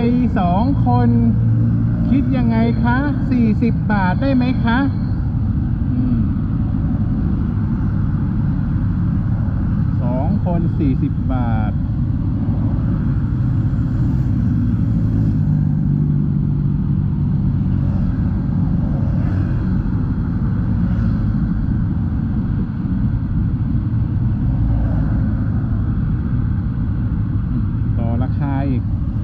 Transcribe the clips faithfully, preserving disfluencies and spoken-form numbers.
สองคนคิดยังไงคะสี่สิบบาทได้ไหมคะสองคนสี่สิบบาทต่อราคาอีก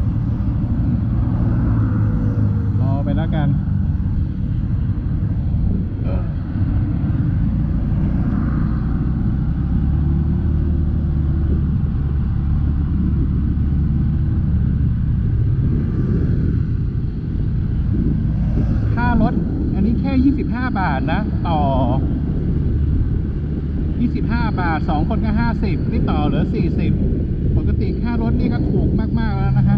รอไปแล้วกันค่ารถอันนี้แค่ยี่สิบห้าบาทนะต่อยี่สิบห้าบาทสองคนก็ห้าสิบนี่ต่อเหลือสี่สิบปกติค่ารถนี่ก็ถูกมากๆแล้วนะฮะ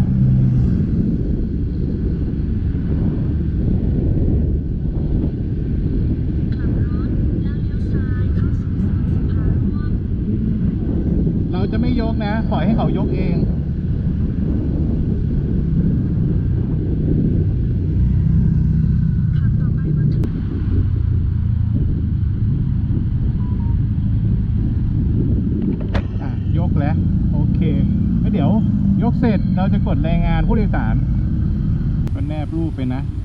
เราจะไม่ยกนะปล่อยให้เขายกเองยกแล้วโอเคแล้วเดี๋ยวยกเสร็จเราจะกดรายงานผู้โดยสารก็แนบรูปไปนะ